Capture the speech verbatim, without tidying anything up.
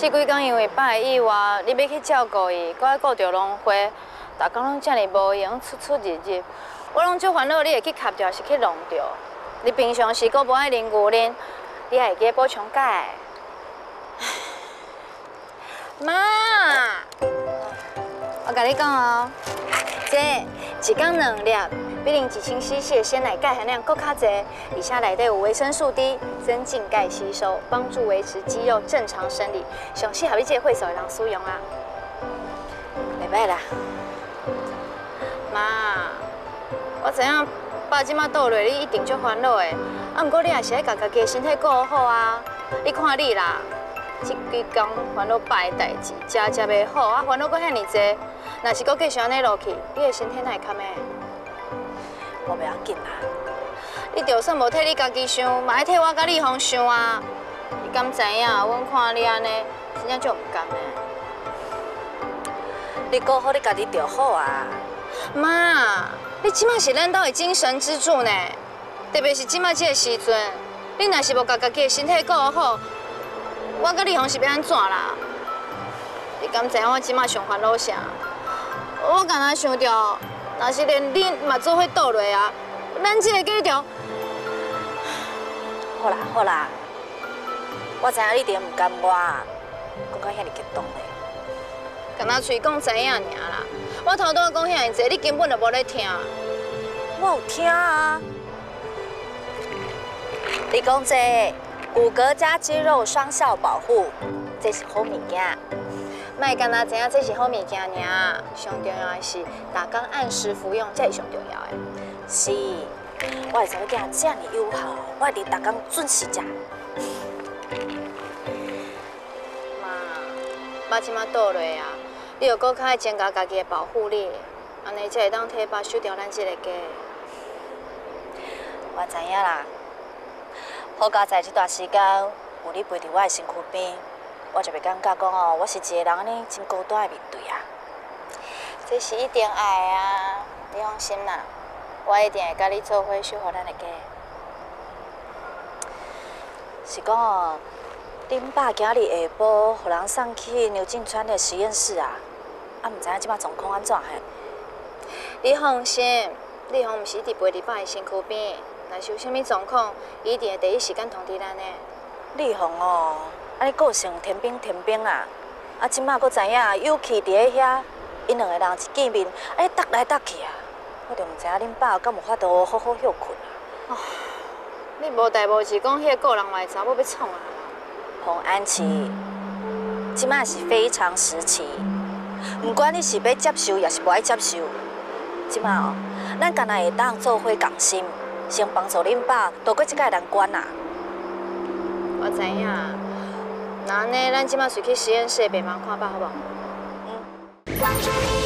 这几天因为爸的意外，你要去照顾伊，搁爱顾着农花，逐工拢遮尔无闲，出出入入，我拢足烦恼，你会去卡着，还是去弄着？你平常时搁无爱啉牛奶，你还会记补充钙。妈，我甲你讲哦，这一天两粒。 比啉一清稀释的鲜奶钙含量更较侪，而且内底有维生素 D， 增进钙吸收，帮助维持肌肉正常生理，上适合你这个会手的人使用啊。袂歹啦，妈，我知影爸即马倒落，你一定足烦恼的。啊，不过你也是爱家家己的身体顾好啊。你看你啦，这几天烦恼爸的代志，食食袂好，啊烦恼搁遐尼济，若是搁继续安尼落去，你的身体哪会堪的？ 我袂要紧啦， 你就算无替你家己想，嘛爱替我甲丽芳想啊！你敢知影？阮看你安尼，真正足唔甘的。 你顾好你家己就好啊。 妈，你即马是咱家的精神支柱呢，特别是即马这个时阵，你若是无甲家己的身体顾好，我甲丽芳是要安怎啦？你敢知影我即马上烦恼啥？我敢若想着。 若是连你嘛做伙倒落啊，咱这个计条。 好啦好啦，我知影你一定唔甘我，讲到遐尼激动嘞。 敢若嘴讲知影尔啦，我头拄仔讲遐尼济，你根本就无咧听。 我有听啊。你讲这骨骼加肌肉双效保护，这是好物件。 莫干那知影这是好物件尔，上重要的是，逐工按时服用，这是上重要的。 是，我的查某囝这么友好，我一定逐工准时食。 妈，爸即马倒落啊，你要搁较爱增加家己的保护力，安尼才会当替爸守住咱这个家。 我知影啦，好佳在这段时间有你陪伫我的身躯边。 我就袂感觉讲哦，我是一个人安尼真孤单的面对啊。 这是一定爱啊，你放心啦，我一定会甲你做伙守护咱的家。 是讲哦，恁爸今日下晡互人送去牛进川的实验室啊，啊，唔知影即摆状况安怎嘿？ 你放心，丽芳毋是一直陪伫爸的身躯边，若是有啥物状况，伊一定会第一时间通知咱的。 丽芳哦。 安尼个性天兵天兵啊！啊，即马阁知影有气伫咧遐，因两个人一见面，安尼搭来搭去啊！我就毋知影恁爸敢有法度好好休困啊！ 哦，你无代无志讲迄个个人外查某要创啊？ 洪安琪，即马是非常时期，毋管你是要接受，也是无爱接受，即马哦，咱干那会当做伙共心，先帮助恁爸渡过即个难关啊！ 我知影。 那安尼，咱即马随去实验室的病房看爸，好无？ 嗯。